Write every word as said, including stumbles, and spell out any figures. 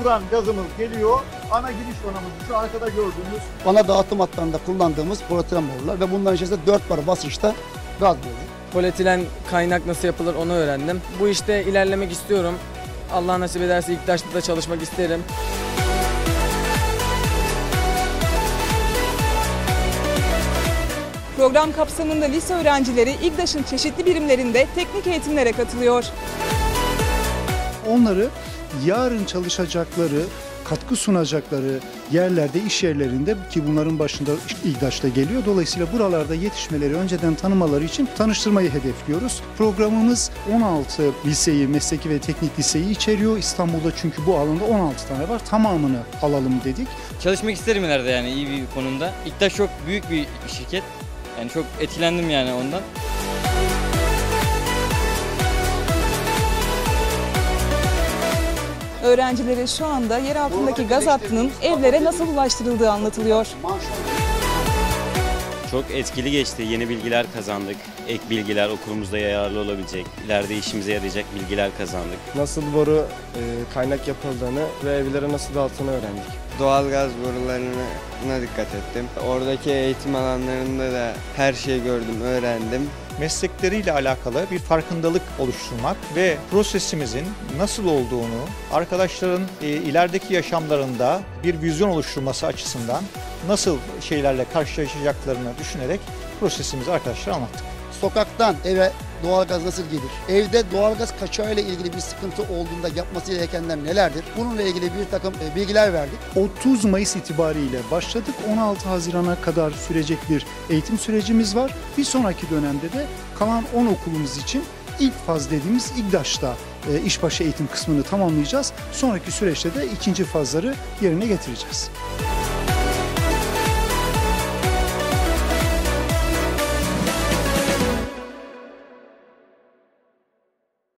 buran gazımız geliyor. Ana giriş vanamız şu arkada gördüğünüz. Ana dağıtım hatlarında kullandığımız polietilen borular ve bunların içerisinde dört bar basınçta gaz veriyor. Polietilen kaynak nasıl yapılır onu öğrendim. Bu işte ilerlemek istiyorum. Allah nasip ederse İGDAŞ'ta da çalışmak isterim. Program kapsamında lise öğrencileri İGDAŞ'ın çeşitli birimlerinde teknik eğitimlere katılıyor. Onları yarın çalışacakları, katkı sunacakları yerlerde, iş yerlerinde ki bunların başında İGDAŞ'ta geliyor. Dolayısıyla buralarda yetişmeleri önceden tanımaları için tanıştırmayı hedefliyoruz. Programımız on altı liseyi, mesleki ve teknik liseyi içeriyor. İstanbul'da çünkü bu alanda on altı tane var. Tamamını alalım dedik. Çalışmak isterim ileride yani iyi bir konumda. İGDAŞ çok büyük bir şirket. Yani çok etkilendim yani ondan. Öğrencilere şu anda yer altındaki gaz hattının evlere nasıl ulaştırıldığı anlatılıyor. Çok etkili geçti. Yeni bilgiler kazandık. Ek bilgiler okulumuzda yararlı olabilecek, ileride işimize yarayacak bilgiler kazandık. Nasıl boru e, kaynak yapıldığını ve evlere nasıl dağıtıldığını öğrendik. Doğalgaz borularına dikkat ettim. Oradaki eğitim alanlarında da her şeyi gördüm, öğrendim. Meslekleriyle alakalı bir farkındalık oluşturmak ve prosesimizin nasıl olduğunu arkadaşların e, ilerideki yaşamlarında bir vizyon oluşturması açısından nasıl şeylerle karşılaşacaklarını düşünerek prosesimizi arkadaşlara anlattık. Sokaktan eve doğalgaz nasıl gelir? Evde doğalgaz kaçağı ile ilgili bir sıkıntı olduğunda yapması gerekenler nelerdir? Bununla ilgili bir takım bilgiler verdik. otuz Mayıs itibariyle başladık. on altı Haziran'a kadar sürecek bir eğitim sürecimiz var. Bir sonraki dönemde de kalan on okulumuz için ilk faz dediğimiz İGDAŞ'ta e, işbaşı eğitim kısmını tamamlayacağız. Sonraki süreçte de ikinci fazları yerine getireceğiz.